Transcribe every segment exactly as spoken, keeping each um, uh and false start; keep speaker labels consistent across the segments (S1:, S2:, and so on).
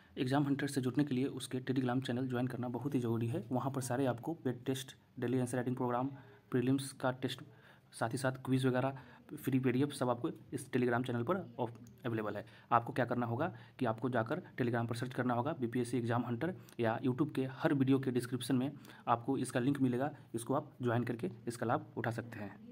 S1: Exam Hunter से जुड़ने के लिए उसके टेलीग्राम चैनल ज्वाइन करना बहुत ही ज़रूरी है। वहाँ पर सारे आपको paid test, daily answer writing program, prelims का टेस्ट, साथ ही साथ क्विज़ वगैरह, फ्री पीडीएफ सब आपको इस टेलीग्राम चैनल पर अवेलेबल है। आपको क्या करना होगा कि आपको जाकर टेलीग्राम पर सर्च करना होगा बीपीएससी एग्ज़ाम हंटर, या यूट्यूब के हर वीडियो के डिस्क्रिप्शन में आपको इसका लिंक मिलेगा। इसको आप ज्वाइन करके इसका लाभ उठा सकते हैं।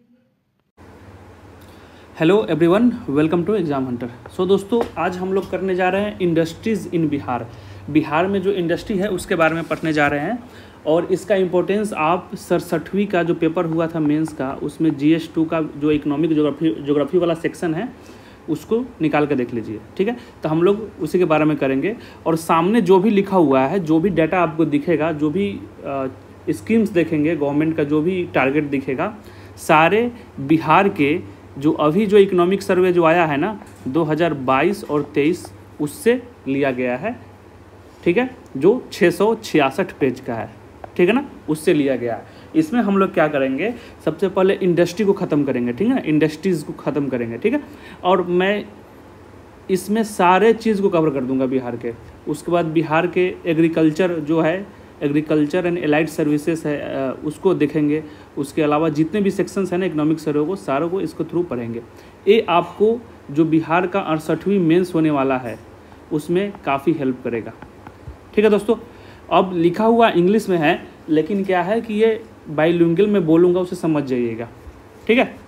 S1: Hello everyone, welcome to exam hunter. So दोस्तों, आज हम लोग करने जा रहे हैं इंडस्ट्रीज़ इन बिहार। बिहार में जो इंडस्ट्री है उसके बारे में पढ़ने जा रहे हैं, और इसका इम्पोर्टेंस आप सड़सठवीं का जो पेपर हुआ था मेंस का, उसमें जी एस टू का जो इकोनॉमिक ज्योग्राफी ज्योग्राफी वाला सेक्शन है उसको निकाल कर देख लीजिए, ठीक है। तो हम लोग उसी के बारे में करेंगे, और सामने जो भी लिखा हुआ है, जो भी डाटा आपको दिखेगा, जो भी स्कीम्स देखेंगे, गवर्नमेंट का जो भी टारगेट दिखेगा, सारे बिहार के जो अभी जो इकोनॉमिक सर्वे जो आया है ना दो हज़ार बाईस और तेईस, उससे लिया गया है, ठीक है, जो छः सौ छियासठ पेज का है, ठीक है ना, उससे लिया गया है। इसमें हम लोग क्या करेंगे, सबसे पहले इंडस्ट्री को ख़त्म करेंगे, ठीक है ना, इंडस्ट्रीज़ को ख़त्म करेंगे, ठीक है। और मैं इसमें सारे चीज़ को कवर कर दूंगा बिहार के। उसके बाद बिहार के एग्रीकल्चर जो है, एग्रीकल्चर एंड एलाइड सर्विसेज है, उसको देखेंगे। उसके अलावा जितने भी सेक्शंस हैं ना इकोनॉमिक सर्वे को, सारों को इसको थ्रू पढ़ेंगे। ये आपको जो बिहार का अड़सठवीं मेंस होने वाला है उसमें काफ़ी हेल्प करेगा, ठीक है दोस्तों। अब लिखा हुआ इंग्लिश में है, लेकिन क्या है कि ये बाइलिंगुअल में बोलूँगा, उसे समझ जाइएगा, ठीक है।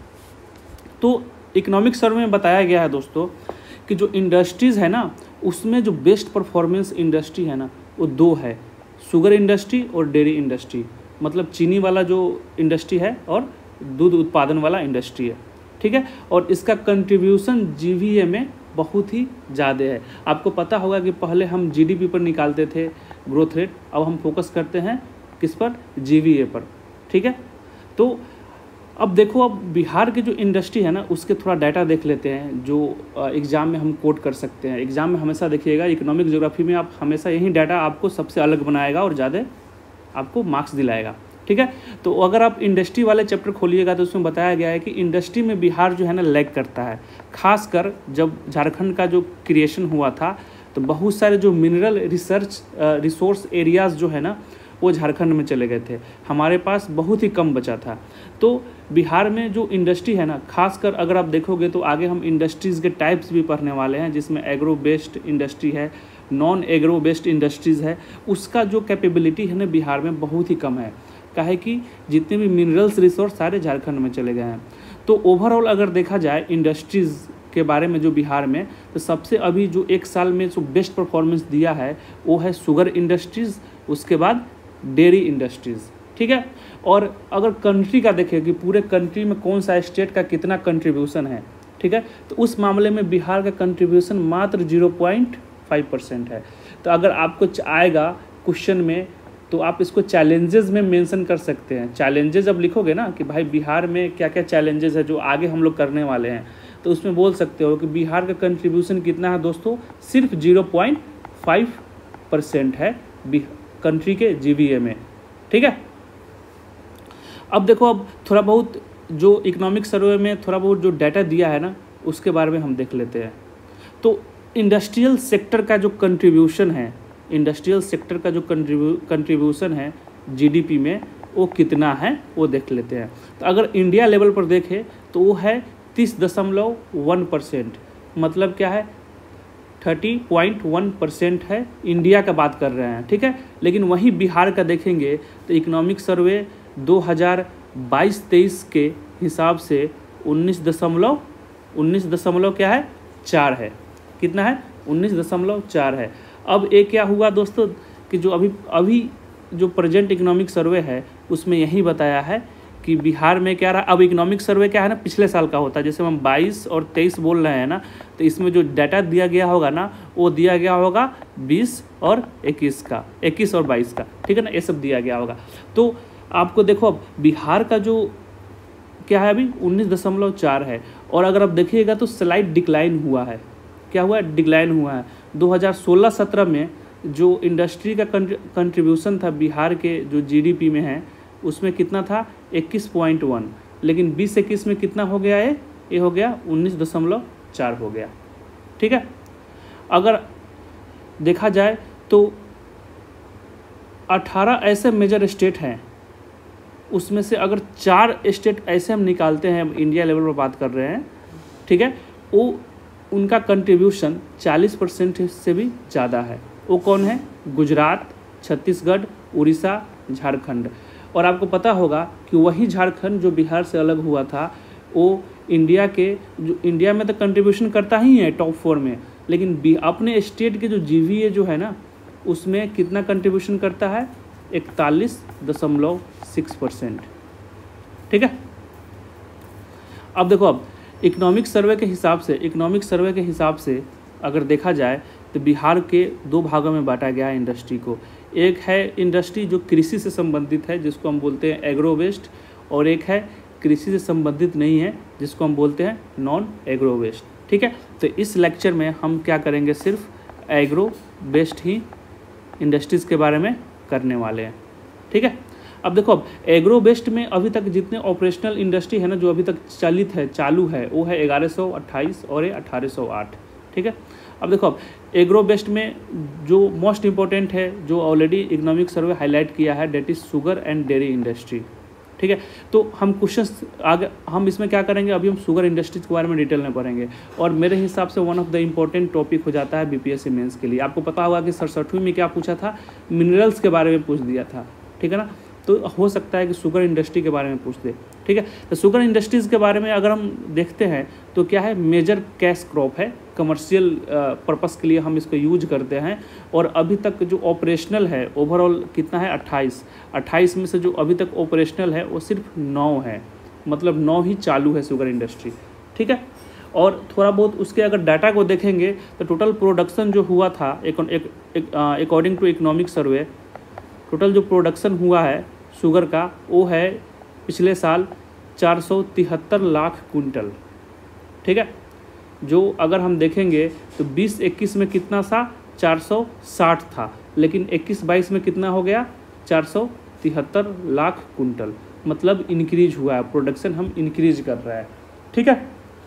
S1: तो इकोनॉमिक सर्वे में बताया गया है दोस्तों कि जो इंडस्ट्रीज़ है ना, उसमें जो बेस्ट परफॉर्मेंस इंडस्ट्री है ना, वो दो है, शुगर इंडस्ट्री और डेयरी इंडस्ट्री। मतलब चीनी वाला जो इंडस्ट्री है और दूध उत्पादन वाला इंडस्ट्री है, ठीक है। और इसका कंट्रीब्यूशन जीवीए में बहुत ही ज़्यादा है। आपको पता होगा कि पहले हम जीडीपी पर निकालते थे ग्रोथ रेट, अब हम फोकस करते हैं किस पर, जीवीए पर, ठीक है। तो अब देखो, अब बिहार की जो इंडस्ट्री है ना, उसके थोड़ा डाटा देख लेते हैं, जो एग्ज़ाम में हम कोट कर सकते हैं। एग्ज़ाम में हमेशा देखिएगा, इकोनॉमिक ज्योग्राफी में आप हमेशा यही डाटा आपको सबसे अलग बनाएगा और ज़्यादा आपको मार्क्स दिलाएगा, ठीक है। तो अगर आप इंडस्ट्री वाले चैप्टर खोलिएगा तो उसमें बताया गया है कि इंडस्ट्री में बिहार जो है ना लैग करता है। खासकर जब झारखंड का जो क्रिएशन हुआ था, तो बहुत सारे जो मिनरल रिसर्च रिसोर्स एरियाज़ जो है ना, वो झारखंड में चले गए थे, हमारे पास बहुत ही कम बचा था। तो बिहार में जो इंडस्ट्री है ना, खासकर अगर आप देखोगे तो आगे हम इंडस्ट्रीज़ के टाइप्स भी पढ़ने वाले हैं, जिसमें एग्रो बेस्ड इंडस्ट्री है, नॉन एग्रो बेस्ड इंडस्ट्रीज़ है। उसका जो कैपेबिलिटी है ना बिहार में बहुत ही कम है, काहे कि जितने भी मिनरल्स रिसोर्स सारे झारखंड में चले गए हैं। तो ओवरऑल अगर देखा जाए इंडस्ट्रीज़ के बारे में जो बिहार में, तो सबसे अभी जो एक साल में जो बेस्ट परफॉर्मेंस दिया है वो है शुगर इंडस्ट्रीज़, उसके बाद डेयरी इंडस्ट्रीज़, ठीक है। और अगर कंट्री का देखें कि पूरे कंट्री में कौन सा स्टेट का कितना कंट्रीब्यूशन है, ठीक है, तो उस मामले में बिहार का कंट्रीब्यूशन मात्र जीरो पॉइंट फाइव परसेंट है। तो अगर आपको आएगा क्वेश्चन में, तो आप इसको चैलेंजेस में मेंशन कर सकते हैं। चैलेंजेस जब लिखोगे ना कि भाई बिहार में क्या क्या चैलेंजेस है जो आगे हम लोग करने वाले हैं, तो उसमें बोल सकते हो कि बिहार का कंट्रीब्यूशन कितना है दोस्तों, सिर्फ जीरो पॉइंट फाइव परसेंट है कंट्री के जीवीए में, ठीक है। अब देखो, अब थोड़ा बहुत जो इकोनॉमिक सर्वे में थोड़ा बहुत जो डाटा दिया है ना, उसके बारे में हम देख लेते हैं। तो इंडस्ट्रियल सेक्टर का जो कंट्रीब्यूशन है, इंडस्ट्रियल सेक्टर का जो कंट्रीब्यूशन है जीडीपी में, वो कितना है वो देख लेते हैं। तो अगर इंडिया लेवल पर देखें तो वो है तीस दशमलव वन परसेंट, मतलब क्या है, थर्टी पॉइंट वन परसेंट है। इंडिया का बात कर रहे हैं, ठीक है। लेकिन वहीं बिहार का देखेंगे तो इकोनॉमिक सर्वे दो हज़ार बाईस तेईस के हिसाब से उन्नीस दशमलव उन्नीस दशमलव क्या है, चार है। कितना है, उन्नीस दशमलव चार है। अब एक क्या हुआ दोस्तों कि जो अभी अभी जो प्रेजेंट इकोनॉमिक सर्वे है उसमें यही बताया है कि बिहार में क्या रहा। अब इकोनॉमिक सर्वे क्या है ना, पिछले साल का होता है, जैसे हम बाईस और तेईस बोल रहे हैं ना, तो इसमें जो डाटा दिया गया होगा ना, वो दिया गया होगा बीस और इक्कीस का, इक्कीस और बाईस का, ठीक है ना, ये सब दिया गया होगा। तो आपको देखो, अब बिहार का जो क्या है अभी उन्नीस दशमलव चार है, और अगर आप देखिएगा तो स्लाइड डिक्लाइन हुआ है। क्या हुआ है, डिक्लाइन हुआ है। दो हज़ार सोलह सत्रह में जो इंडस्ट्री का कंट्रीब्यूशन था बिहार के जो जीडीपी में है, उसमें कितना था, इक्कीस पॉइंट वन, लेकिन बीस इक्कीस में कितना हो गया है, ये हो गया उन्नीस दशमलव चार हो गया, ठीक है। अगर देखा जाए तो अठारह ऐसे मेजर स्टेट हैं, उसमें से अगर चार स्टेट ऐसे हम निकालते हैं, हम इंडिया लेवल पर बात कर रहे हैं, ठीक है, वो उनका कंट्रीब्यूशन चालीस परसेंट से भी ज़्यादा है। वो कौन है? गुजरात, छत्तीसगढ़, उड़ीसा, झारखंड। और आपको पता होगा कि वही झारखंड जो बिहार से अलग हुआ था, वो इंडिया के जो इंडिया में तो कंट्रीब्यूशन करता ही है टॉप फोर में, लेकिन अपने स्टेट के जो जीवीए जो है ना, उसमें कितना कंट्रीब्यूशन करता है? इकतालीस दशमलव सिक्स परसेंट। ठीक है, अब देखो, अब इकोनॉमिक सर्वे के हिसाब से इकोनॉमिक सर्वे के हिसाब से अगर देखा जाए तो बिहार के दो भागों में बांटा गया है इंडस्ट्री को। एक है इंडस्ट्री जो कृषि से संबंधित है, जिसको हम बोलते हैं एग्रो वेस्ट, और एक है कृषि से संबंधित नहीं है, जिसको हम बोलते हैं नॉन एग्रो वेस्ट। ठीक है, तो इस लेक्चर में हम क्या करेंगे? सिर्फ एग्रो वेस्ट ही इंडस्ट्रीज़ के बारे में करने वाले हैं। ठीक है, अब देखो, अब एग्रो वेस्ट में अभी तक जितने ऑपरेशनल इंडस्ट्री है ना, जो अभी तक चलित है, चालू है, वो है ग्यारह सौ अट्ठाईस और ये अठारह सौ आठ। ठीक है, अब देखो, अब एग्रो वेस्ट में जो मोस्ट इम्पोर्टेंट है, जो ऑलरेडी इकोनॉमिक सर्वे हाईलाइट किया है, that is sugar and dairy industry. ठीक है, तो हम क्वेश्चंस आगे हम इसमें क्या करेंगे? अभी हम शुगर इंडस्ट्रीज के बारे में डिटेल में पढ़ेंगे, और मेरे हिसाब से one of the important topic हो जाता है बीपीएससी मेंस के लिए। आपको पता होगा कि सड़सठवीं में क्या पूछा था? मिनरल्स के बारे में पूछ दिया था। ठीक है ना, तो हो सकता है कि शुगर इंडस्ट्री के बारे में पूछ दे। ठीक है, तो शुगर इंडस्ट्रीज़ के बारे में अगर हम देखते हैं तो क्या है? मेजर कैश क्रॉप है, कमर्शियल पर्पस के लिए हम इसको यूज करते हैं, और अभी तक जो ऑपरेशनल है ओवरऑल कितना है? अट्ठाईस अट्ठाईस में से जो अभी तक ऑपरेशनल है वो सिर्फ नौ है, मतलब नौ ही चालू है शुगर इंडस्ट्री। ठीक है, और थोड़ा बहुत उसके अगर डाटा को देखेंगे तो टोटल प्रोडक्शन जो हुआ था according to economic survey, total जो प्रोडक्शन हुआ है शुगर का वो है पिछले साल चार सौ तिहत्तर लाख कुंटल। ठीक है, जो अगर हम देखेंगे तो बीस इक्कीस में कितना था? चार सौ साठ था, लेकिन इक्कीस बाईस में कितना हो गया? चार सौ तिहत्तर लाख कुंटल, मतलब इंक्रीज हुआ है, प्रोडक्शन हम इंक्रीज कर रहा है। ठीक है,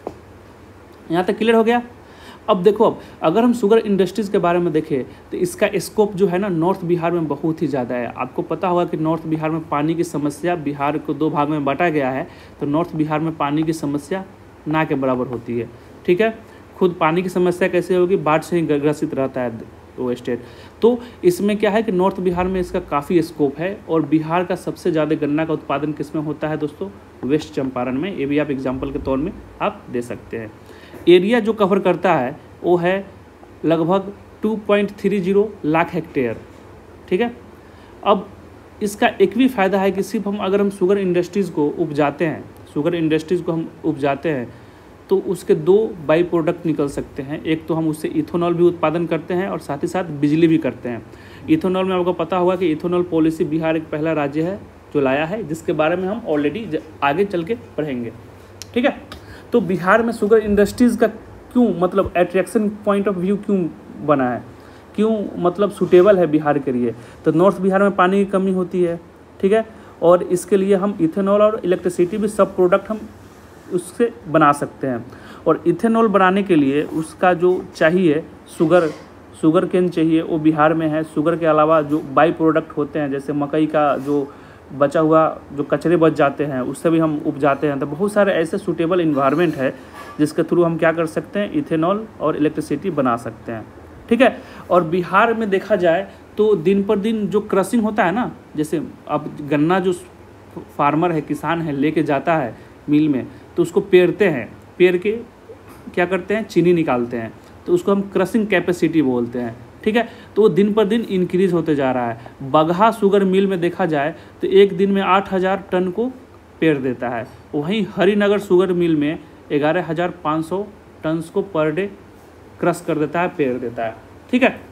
S1: यहाँ तक क्लियर हो गया। अब देखो, अब अगर हम शुगर इंडस्ट्रीज़ के बारे में देखें तो इसका स्कोप जो है ना, नॉर्थ बिहार में बहुत ही ज़्यादा है। आपको पता होगा कि नॉर्थ बिहार में पानी की समस्या, बिहार को दो भाग में बांटा गया है, तो नॉर्थ बिहार में पानी की समस्या ना के बराबर होती है। ठीक है, खुद पानी की समस्या कैसे होगी? बाढ़ से ही ग्रसित रहता है वो स्टेट। तो इसमें क्या है कि नॉर्थ बिहार में इसका काफ़ी स्कोप है, और बिहार का सबसे ज़्यादा गन्ना का उत्पादन किस में होता है दोस्तों? वेस्ट चंपारण में। ये भी आप एग्जाम्पल के तौर में आप दे सकते हैं। एरिया जो कवर करता है वो है लगभग दो पॉइंट तीस लाख हेक्टेयर। ठीक है, अब इसका एक भी फ़ायदा है कि सिर्फ हम अगर हम शुगर इंडस्ट्रीज़ को उपजाते हैं शुगर इंडस्ट्रीज़ को हम उपजाते हैं तो उसके दो बाई प्रोडक्ट निकल सकते हैं। एक तो हम उससे इथेनॉल भी उत्पादन करते हैं और साथ ही साथ बिजली भी करते हैं। इथेनॉल में आपको पता होगा कि इथेनॉल पॉलिसी बिहार एक पहला राज्य है जो लाया है, जिसके बारे में हम ऑलरेडी आगे चल के पढ़ेंगे। ठीक है, तो बिहार में शुगर इंडस्ट्रीज़ का क्यों मतलब अट्रैक्शन पॉइंट ऑफ व्यू क्यों बना है, क्यों मतलब सूटेबल है बिहार के लिए? तो नॉर्थ बिहार में पानी की कमी होती है। ठीक है, और इसके लिए हम इथेनॉल और इलेक्ट्रिसिटी भी सब प्रोडक्ट हम उससे बना सकते हैं। और इथेनॉल बनाने के लिए उसका जो चाहिए शुगर शुगर केन चाहिए, वो बिहार में है। शुगर के अलावा जो बाई प्रोडक्ट होते हैं, जैसे मकई का जो बचा हुआ जो कचरे बच जाते हैं उससे भी हम उपजाते हैं। तो बहुत सारे ऐसे सूटेबल इन्वायरमेंट है जिसके थ्रू हम क्या कर सकते हैं? इथेनॉल और इलेक्ट्रिसिटी बना सकते हैं। ठीक है, और बिहार में देखा जाए तो दिन पर दिन जो क्रशिंग होता है ना, जैसे अब गन्ना जो फार्मर है, किसान है, लेके जाता है मिल में, तो उसको पेरते हैं, पेर के क्या करते हैं? चीनी निकालते हैं, तो उसको हम क्रशिंग कैपेसिटी बोलते हैं। ठीक है, तो वो दिन पर दिन इंक्रीज होते जा रहा है। बगहा शुगर मिल में देखा जाए तो एक दिन में आठ हज़ार टन को पेर देता है। वहीं हरिनगर शुगर मिल में ग्यारह हज़ार पाँच सौ टन को पर डे क्रश कर देता है, पेर देता है। ठीक है,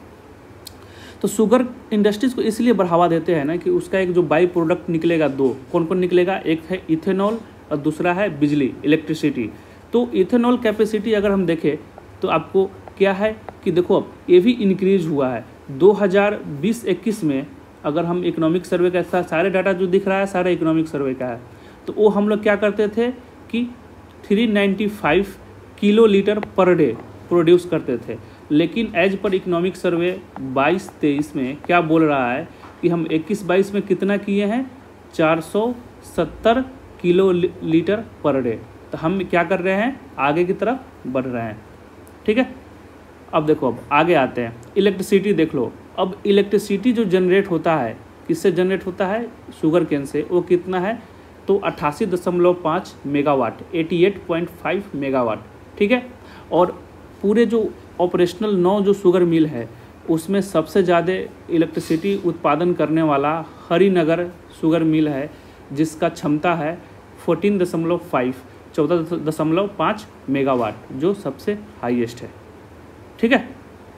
S1: तो शुगर इंडस्ट्रीज़ को इसलिए बढ़ावा देते हैं ना कि उसका एक जो बाई प्रोडक्ट निकलेगा, दो कौन कौन निकलेगा? एक है इथेनॉल और दूसरा है बिजली, इलेक्ट्रिसिटी। तो इथेनॉल कैपेसिटी अगर हम देखें तो आपको क्या है कि देखो, अब ये भी इंक्रीज हुआ है। दो हज़ार बीस इक्कीस में अगर हम इकोनॉमिक सर्वे का सारे डाटा जो दिख रहा है सारे इकोनॉमिक सर्वे का है, तो वो हम लोग क्या करते थे कि तीन सौ पचानवे kilo litre per day produce करते थे। लेकिन एज पर इकोनॉमिक सर्वे बाईस तेईस में क्या बोल रहा है कि हम इक्कीस बाईस में कितना किए हैं, चार सौ सत्तर किलो लीटर पर डे। तो हम क्या कर रहे हैं, आगे की तरफ बढ़ रहे हैं। ठीक है, अब देखो, अब आगे आते हैं। इलेक्ट्रिसिटी देख लो। अब इलेक्ट्रिसिटी जो जनरेट होता है, किससे जनरेट होता है, शुगर केन से। वो कितना है, तो अट्ठासी दशमलव पाँच मेगावाट, अट्ठासी पॉइंट पाँच मेगावाट। ठीक है, और पूरे जो ऑपरेशनल नौ जो शुगर मिल है उसमें सबसे ज़्यादा इलेक्ट्रिसिटी उत्पादन करने वाला हरिनगर शुगर मिल है, जिसका क्षमता है चौदह दशमलव पाँच चौदह दशमलव पाँच मेगावाट, जो सबसे हाईएस्ट है। ठीक है,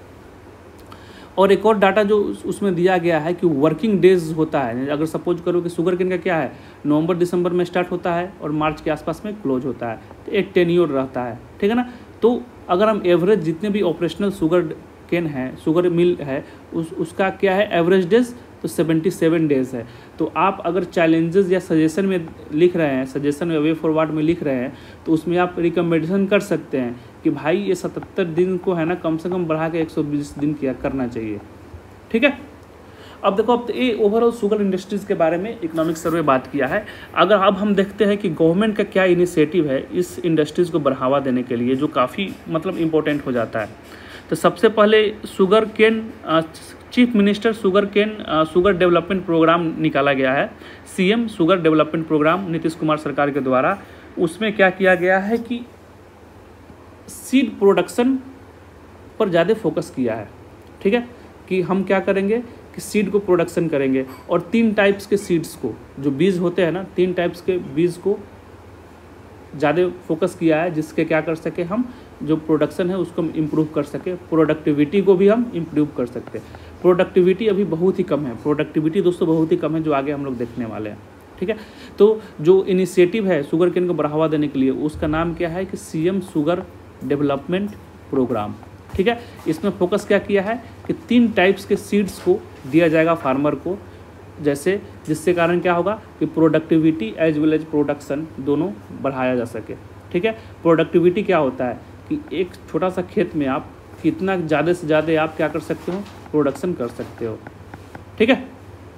S1: और एक और डाटा जो उसमें दिया गया है कि वर्किंग डेज होता है। अगर सपोज करो कि शुगर केन का क्या है, नवंबर दिसंबर में स्टार्ट होता है और मार्च के आसपास में क्लोज होता है, तो एक टेन्योर रहता है। ठीक है ना, तो अगर हम एवरेज जितने भी ऑपरेशनल शुगर केन है, शुगर मिल है, उस उसका क्या है एवरेज डेज, तो सतहत्तर डेज है। तो आप अगर चैलेंजेस या सजेशन में लिख रहे हैं, सजेशन में वे फॉरवर्ड में लिख रहे हैं, तो उसमें आप रिकमेंडेशन कर सकते हैं कि भाई ये सतहत्तर दिन को है ना कम से कम बढ़ा के एक सौ बीस दिन किया करना चाहिए। ठीक है, अब देखो, अब ये ओवरऑल शुगर इंडस्ट्रीज़ के बारे में इकोनॉमिक सर्वे बात किया है। अगर अब हम देखते हैं कि गवर्नमेंट का क्या इनिशिएटिव है इस इंडस्ट्रीज़ को बढ़ावा देने के लिए, जो काफ़ी मतलब इम्पोर्टेंट हो जाता है। तो सबसे पहले sugar cane chief minister sugar cane sugar development program निकाला गया है, CM sugar development program Nitish Kumar सरकार के द्वारा। उसमें क्या किया गया है कि सीड प्रोडक्शन पर ज़्यादा फोकस किया है। ठीक है, कि हम क्या करेंगे कि सीड को प्रोडक्शन करेंगे, और तीन टाइप्स के सीड्स को, जो बीज होते हैं ना, तीन टाइप्स के बीज को ज़्यादा फोकस किया है, जिसके क्या कर सके हम जो प्रोडक्शन है उसको इम्प्रूव कर सके, प्रोडक्टिविटी को भी हम इम्प्रूव कर सकते हैं। प्रोडक्टिविटी अभी बहुत ही कम है, प्रोडक्टिविटी दोस्तों बहुत ही कम है, जो आगे हम लोग देखने वाले हैं। ठीक है, तो जो इनिशिएटिव है शुगर केन को बढ़ावा देने के लिए, उसका नाम क्या है कि सीएम शुगर डेवलपमेंट प्रोग्राम। ठीक है, इसमें फोकस क्या किया है कि तीन टाइप्स के सीड्स को दिया जाएगा फार्मर को, जैसे जिससे कारण क्या होगा कि productivity as well as production दोनों बढ़ाया जा सके। ठीक है, प्रोडक्टिविटी क्या होता है कि एक छोटा सा खेत में आप कितना ज़्यादा से ज़्यादा आप क्या कर सकते हो, प्रोडक्शन कर सकते हो। ठीक है,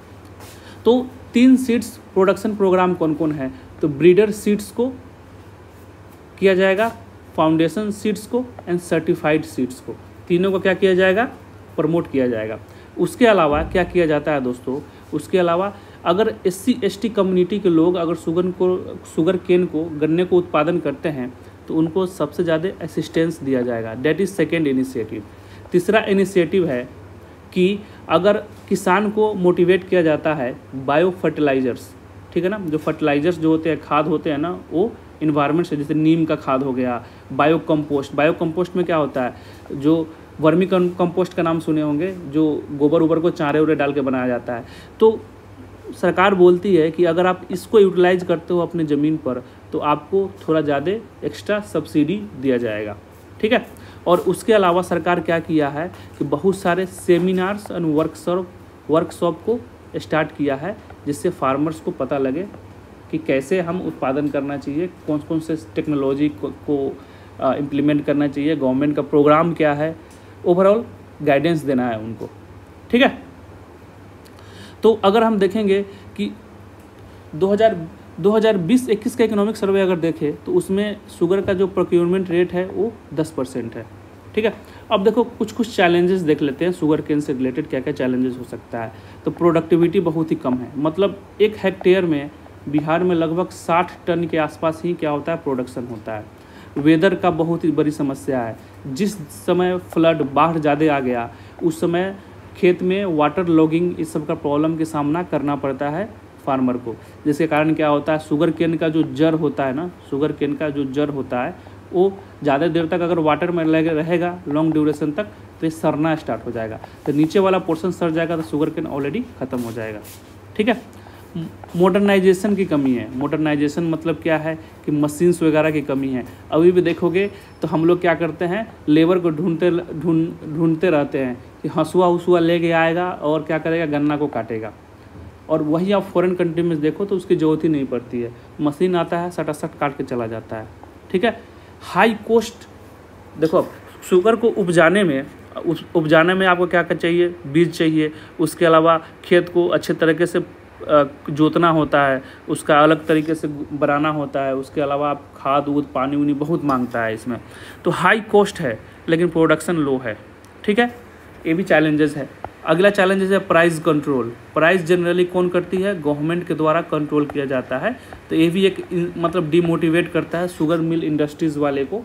S1: तो तीन सीड्स प्रोडक्शन प्रोग्राम कौन कौन है, तो ब्रीडर सीड्स को किया जाएगा, फाउंडेशन सीड्स को एंड सर्टिफाइड सीड्स को, तीनों को क्या किया जाएगा, प्रमोट किया जाएगा। उसके अलावा क्या किया जाता है दोस्तों, उसके अलावा अगर S C S T community के लोग अगर शुगर को शुगर केन को गन्ने को उत्पादन करते हैं तो उनको सबसे ज़्यादा असिस्टेंस दिया जाएगा। That is second initiative. तीसरा इनिशिएटिव है कि अगर किसान को मोटिवेट किया जाता है बायो फर्टिलाइजर्स। ठीक है ना, जो फर्टिलाइजर्स जो होते हैं, खाद होते हैं ना, वो इन्वायरमेंट से, जैसे नीम का खाद हो गया, बायो कंपोस्ट। बायो कंपोस्ट में क्या होता है, जो वर्मी कंपोस्ट का नाम सुने होंगे, जो गोबर उबर को चारे उरे डाल के बनाया जाता है। तो सरकार बोलती है कि अगर आप इसको यूटिलाइज करते हो अपने ज़मीन पर तो आपको थोड़ा ज़्यादा एक्स्ट्रा सब्सिडी दिया जाएगा। ठीक है, और उसके अलावा सरकार क्या किया है कि बहुत सारे सेमिनार्स एंड वर्कशॉप वर्कशॉप को स्टार्ट किया है, जिससे फार्मर्स को पता लगे कि कैसे हम उत्पादन करना चाहिए, कौन कौन से टेक्नोलॉजी को, को इम्प्लीमेंट करना चाहिए, गवर्नमेंट का प्रोग्राम क्या है, ओवरऑल गाइडेंस देना है उनको। ठीक है, तो अगर हम देखेंगे कि दो हज़ार बीस इक्कीस का इकोनॉमिक सर्वे अगर देखें तो उसमें शुगर का जो प्रोक्योरमेंट रेट है वो दस परसेंट है। ठीक है, अब देखो कुछ कुछ चैलेंजेस देख लेते हैं शुगर केन से रिलेटेड, क्या क्या चैलेंजेस हो सकता है। तो प्रोडक्टिविटी बहुत ही कम है, मतलब एक हेक्टेयर में बिहार में लगभग साठ टन के आसपास ही क्या होता है, प्रोडक्शन होता है। वेदर का बहुत ही बड़ी समस्या है, जिस समय फ्लड बाढ़ ज़्यादा आ गया उस समय खेत में वाटर लॉगिंग इस सब का प्रॉब्लम के सामना करना पड़ता है फार्मर को, जिसके कारण क्या होता है, शुगर केन का जो जड़ होता है ना, शुगर केन का जो जड़ होता है वो ज़्यादा देर तक अगर वाटर में रहेगा लॉन्ग ड्यूरेशन तक तो ये सड़ना स्टार्ट हो जाएगा, तो नीचे वाला पोर्शन सड़ जाएगा तो शुगर केन ऑलरेडी ख़त्म हो जाएगा। ठीक है, मॉडर्नाइजेशन की कमी है। मॉडर्नाइजेशन मतलब क्या है कि मशीन्स वगैरह की कमी है। अभी भी देखोगे तो हम लोग क्या करते हैं, लेबर को ढूंढते ढूंढ ढूंढते रहते हैं कि हंसुआ हंसुआ लेके आएगा और क्या करेगा, गन्ना को काटेगा। और वही आप फॉरेन कंट्री में देखो तो उसकी ज़रूरत ही नहीं पड़ती है, मशीन आता है सटासट काट के चला जाता है। ठीक है, हाई कॉस्ट। देखो शुगर को उपजाने में उस उपजाने में आपको क्या क्या चाहिए, बीज चाहिए, उसके अलावा खेत को अच्छे तरीके से जोतना होता है, उसका अलग तरीके से बनाना होता है, उसके अलावा आप खाद उद पानी उनी बहुत मांगता है इसमें। तो हाई कॉस्ट है लेकिन प्रोडक्शन लो है, ठीक है, ये भी चैलेंजेस है। अगला चैलेंजेस है प्राइस कंट्रोल। प्राइस जनरली कौन करती है, गवर्नमेंट के द्वारा कंट्रोल किया जाता है। तो ये भी एक मतलब डिमोटिवेट करता है शुगर मिल इंडस्ट्रीज़ वाले को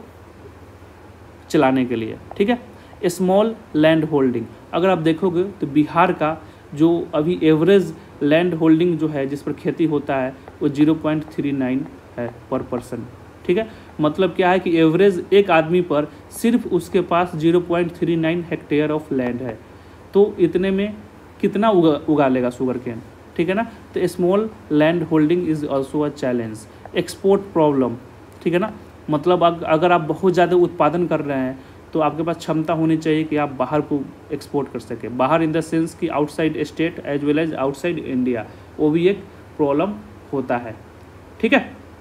S1: चलाने के लिए, ठीक है। स्मॉल लैंड होल्डिंग, अगर आप देखोगे तो बिहार का जो अभी एवरेज लैंड होल्डिंग जो है जिस पर खेती होता है वो ज़ीरो पॉइंट थ्री नाइन है पर पर्सन, ठीक है। मतलब क्या है कि एवरेज एक आदमी पर सिर्फ उसके पास zero point three nine hectare of land है, तो इतने में कितना उगा उगा लेगा शुगर केन, ठीक है ना। तो small land holding is also a challenge. Export problem, ठीक है ना, मतलब अगर आप बहुत ज़्यादा उत्पादन कर रहे हैं तो आपके पास क्षमता होनी चाहिए कि आप बाहर को एक्सपोर्ट कर सकें, बाहर इन द सेंस कि outside state as well as outside India, वो भी एक प्रॉब्लम होता है, ठीक है।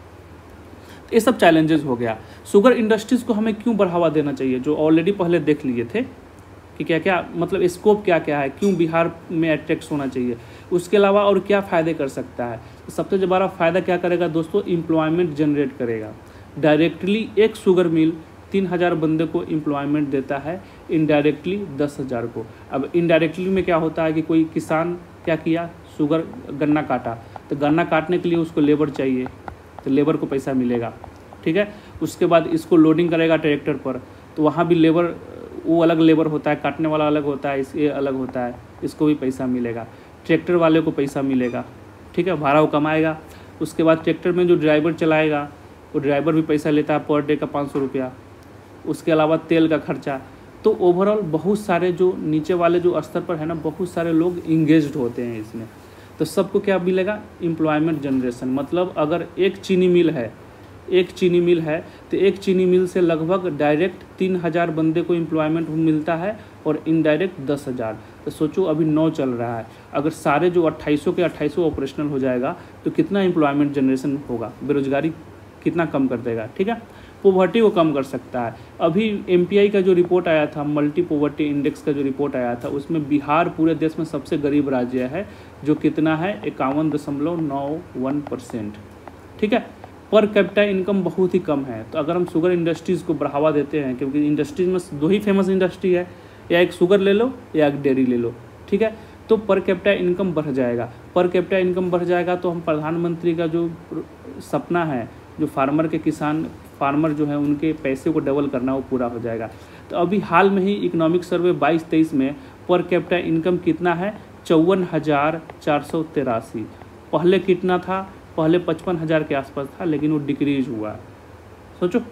S1: ये सब चैलेंजेस हो गया। शुगर इंडस्ट्रीज़ को हमें क्यों बढ़ावा देना चाहिए, जो ऑलरेडी पहले देख लिए थे कि क्या क्या मतलब स्कोप क्या क्या है, क्यों बिहार में अट्रैक्ट होना चाहिए, उसके अलावा और क्या फ़ायदे कर सकता है। तो सबसे बड़ा फ़ायदा क्या करेगा दोस्तों, एम्प्लॉयमेंट जनरेट करेगा। डायरेक्टली एक शुगर मिल तीन हज़ार बंदे को एम्प्लॉयमेंट देता है, इनडायरेक्टली दस हज़ार को। अब इनडायरेक्टली में क्या होता है कि कोई किसान क्या किया, शुगर गन्ना काटा, तो गन्ना काटने के लिए उसको लेबर चाहिए, तो लेबर को पैसा मिलेगा, ठीक है। उसके बाद इसको लोडिंग करेगा ट्रैक्टर पर, तो वहाँ भी लेबर, वो अलग लेबर होता है, काटने वाला अलग होता है, इस ये अलग होता है, इसको भी पैसा मिलेगा, ट्रैक्टर वाले को पैसा मिलेगा, ठीक है, भाड़ा वो कमाएगा। उसके बाद ट्रैक्टर में जो ड्राइवर चलाएगा वो ड्राइवर भी पैसा लेता है पर डे का पाँच सौ रुपया, उसके अलावा तेल का खर्चा। तो ओवरऑल बहुत सारे जो नीचे वाले जो स्तर पर है ना, बहुत सारे लोग इंगेज्ड होते हैं इसमें। तो सबको क्या मिलेगा, एम्प्लॉयमेंट जनरेशन। मतलब अगर एक चीनी मिल है एक चीनी मिल है तो एक चीनी मिल से लगभग डायरेक्ट तीन हज़ार बंदे को एम्प्लॉयमेंट मिलता है और इनडायरेक्ट दस हज़ार। तो सोचो अभी नौ चल रहा है, अगर सारे जो अट्ठाईसों के अट्ठाईसों ऑपरेशनल हो जाएगा तो कितना एम्प्लॉयमेंट जनरेशन होगा, बेरोजगारी कितना कम कर देगा, ठीक है, पोवर्टी को कम कर सकता है। अभी एम पी आई का जो रिपोर्ट आया था, मल्टी पोवर्टी इंडेक्स का जो रिपोर्ट आया था, उसमें बिहार पूरे देश में सबसे गरीब राज्य है, जो कितना है इक्यावन दशमलव नौ वन परसेंट, ठीक है। पर कैपिटा इनकम बहुत ही कम है। तो अगर हम शुगर इंडस्ट्रीज़ को बढ़ावा देते हैं, क्योंकि इंडस्ट्रीज में दो ही फेमस इंडस्ट्री है, या एक शुगर ले लो या एक डेयरी ले लो, ठीक है। तो पर कैपिटा इनकम बढ़ जाएगा, पर कैपिटा इनकम बढ़ जाएगा तो हम प्रधानमंत्री का जो सपना है, जो फार्मर के किसान फार्मर जो है उनके पैसे को डबल करना, वो पूरा हो जाएगा। तो अभी हाल में ही इकोनॉमिक सर्वे बाईस तेईस में पर कैपिटा इनकम कितना है, चौवन हज़ार चार सौ तिरासी। पहले कितना था, पहले पचपन हज़ार के आसपास था, लेकिन वो डिक्रीज हुआ। सोचो।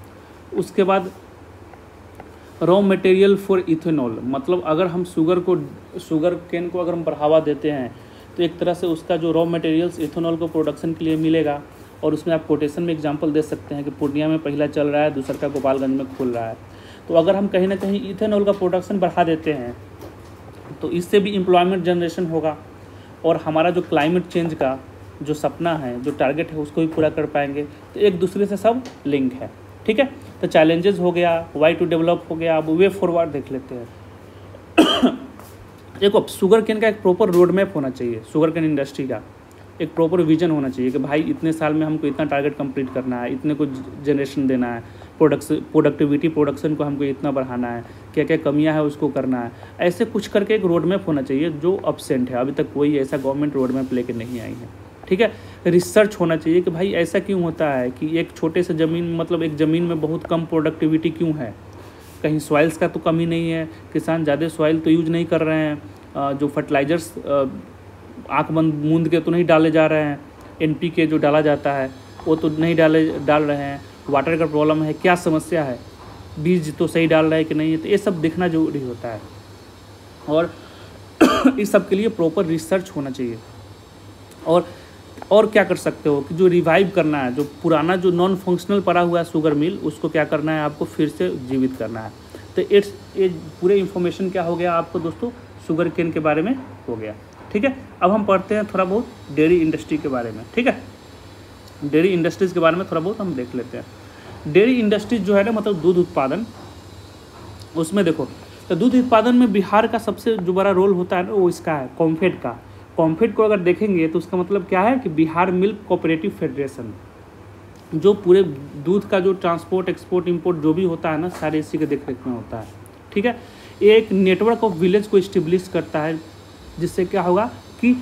S1: उसके बाद रॉ मटेरियल फॉर इथेनॉल, मतलब अगर हम शुगर को शुगर केन को अगर हम बढ़ावा देते हैं तो एक तरह से उसका जो रॉ मटेरियल्स इथेनॉल को प्रोडक्शन के लिए मिलेगा। और उसमें आप कोटेशन में एग्जांपल दे सकते हैं कि पूर्णिया में पहला चल रहा है, दूसरा का गोपालगंज में खुल रहा है। तो अगर हम कहीं ना कहीं इथेनॉल का प्रोडक्शन बढ़ा देते हैं तो इससे भी एम्प्लॉयमेंट जनरेशन होगा, और हमारा जो क्लाइमेट चेंज का जो सपना है, जो टारगेट है, उसको भी पूरा कर पाएंगे। तो एक दूसरे से सब लिंक है, ठीक है। तो चैलेंजेस हो गया, वाई टू डेवलप हो गया। अब वे फॉरवर्ड देख लेते हैं। देखो, शुगर केन का एक प्रॉपर रोड मैप होना चाहिए, शुगर केन इंडस्ट्री का एक प्रॉपर विजन होना चाहिए कि भाई इतने साल में हमको इतना टारगेट कंप्लीट करना है, इतने को जनरेशन देना है, प्रोडक्स प्रोडक्टिविटी प्रोडक्शन को हमको इतना बढ़ाना है, क्या क्या कमियां है उसको करना है। ऐसे कुछ करके एक रोड मैप होना चाहिए जो अब्सेंट है, अभी तक कोई ऐसा गवर्नमेंट रोड मैप लेके नहीं आई है, ठीक है। रिसर्च होना चाहिए कि भाई ऐसा क्यों होता है कि एक छोटे से ज़मीन, मतलब एक ज़मीन में बहुत कम प्रोडक्टिविटी क्यों है। कहीं सॉइल्स का तो कमी नहीं है, किसान ज़्यादा सॉइल तो यूज नहीं कर रहे हैं, जो फर्टिलाइजर्स आँख बंद मूंद के तो नहीं डाले जा रहे हैं, एन पी के जो डाला जाता है वो तो नहीं डाले डाल रहे हैं, वाटर का प्रॉब्लम है, क्या समस्या है, बीज तो सही डाल रहे हैं कि नहीं है। तो ये सब देखना जरूरी होता है, और इस सब के लिए प्रॉपर रिसर्च होना चाहिए। और और क्या कर सकते हो कि जो रिवाइव करना है, जो पुराना जो नॉन फंक्शनल पड़ा हुआ है शुगर मिल, उसको क्या करना है, आपको फिर से जीवित करना है। तो इट्स ये पूरे इन्फॉर्मेशन क्या हो गया आपको दोस्तों, शुगर केन के बारे में हो गया, ठीक है। अब हम पढ़ते हैं थोड़ा बहुत डेयरी इंडस्ट्री के बारे में, ठीक है। डेयरी इंडस्ट्रीज़ के बारे में थोड़ा बहुत हम देख लेते हैं। डेयरी इंडस्ट्रीज जो है ना, मतलब दूध उत्पादन, उसमें देखो तो दूध उत्पादन में बिहार का सबसे जो बड़ा रोल होता है ना वो इसका है, कॉम्फेड का। कॉम्फेड को अगर देखेंगे तो उसका मतलब क्या है कि बिहार मिल्क कोऑपरेटिव फेडरेशन, जो पूरे दूध का जो ट्रांसपोर्ट एक्सपोर्ट इंपोर्ट जो भी होता है ना सारे इसी के देख रेख में होता है। ठीक है, ये एक नेटवर्क ऑफ विलेज को इस्टेब्लिश करता है, जिससे क्या होगा कि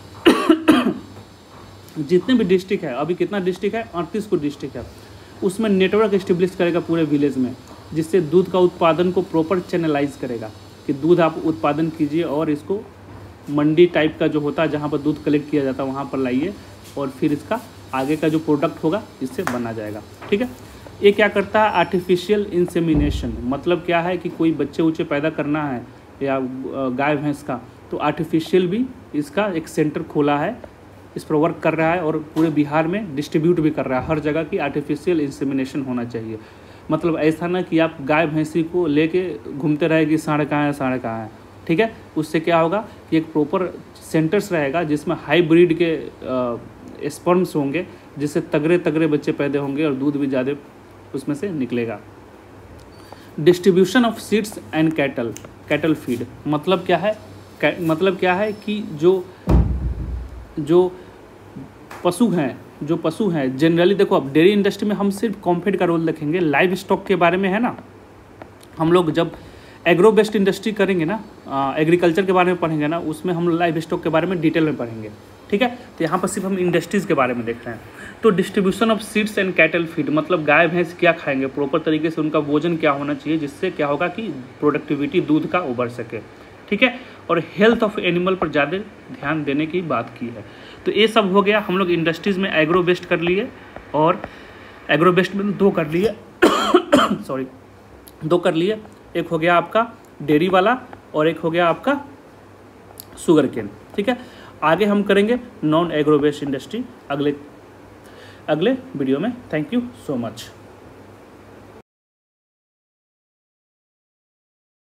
S1: जितने भी डिस्ट्रिक्ट है, अभी कितना डिस्ट्रिक्ट है, अड़तीस को डिस्ट्रिक्ट है, उसमें नेटवर्क इस्टेब्लिश करेगा पूरे विलेज में, जिससे दूध का उत्पादन को प्रॉपर चैनलाइज करेगा कि दूध आप उत्पादन कीजिए और इसको मंडी टाइप का जो होता है जहाँ पर दूध कलेक्ट किया जाता है वहाँ पर लाइए, और फिर इसका आगे का जो प्रोडक्ट होगा इससे बना जाएगा। ठीक है, ये क्या करता है, आर्टिफिशियल इंसेमिनेशन, मतलब क्या है कि कोई बच्चे उच्चे पैदा करना है या गाय भैंस का, तो आर्टिफिशियल भी इसका एक सेंटर खोला है, इस पर वर्क कर रहा है और पूरे बिहार में डिस्ट्रीब्यूट भी कर रहा है हर जगह की आर्टिफिशियल इंसेमिनेशन होना चाहिए। मतलब ऐसा ना कि आप गाय भैंसी को लेके घूमते रहेगी साढ़े कहाँ है साढ़े कहाँ है। ठीक है, उससे क्या होगा कि एक प्रॉपर सेंटर्स रहेगा जिसमें हाई ब्रीड के स्पर्म्स होंगे, जिससे तगड़े तगड़े बच्चे पैदा होंगे और दूध भी ज़्यादा उसमें से निकलेगा। Distribution of seeds and cattle, cattle feed मतलब क्या है, मतलब क्या है कि जो जो पशु हैं जो पशु हैं जनरली देखो, अब डेयरी इंडस्ट्री में हम सिर्फ कॉम्फेड का रोल देखेंगे, लाइव स्टॉक के बारे में है ना, हम लोग जब एग्रो बेस्ड इंडस्ट्री करेंगे ना, एग्रीकल्चर के बारे में पढ़ेंगे ना, उसमें हम लाइव स्टॉक के बारे में डिटेल में पढ़ेंगे। ठीक है, तो यहाँ पर सिर्फ हम इंडस्ट्रीज़ के बारे में देख रहे हैं। तो distribution of seeds and cattle feed मतलब गाय भैंस क्या खाएंगे, प्रॉपर तरीके से उनका भोजन क्या होना चाहिए, जिससे क्या होगा कि प्रोडक्टिविटी दूध का उभर सके। ठीक है, और हेल्थ ऑफ एनिमल पर ज़्यादा ध्यान देने की बात की है। तो ये सब हो गया, हम लोग इंडस्ट्रीज़ में एग्रो बेस्ड कर लिए, और एग्रो बेस्ड में दो कर लिए सॉरी दो कर लिए, एक हो गया आपका डेयरी वाला और एक हो गया आपका शुगर केन। ठीक है, आगे हम करेंगे नॉन एग्रो बेस्ड इंडस्ट्री अगले अगले वीडियो में। Thank you so much.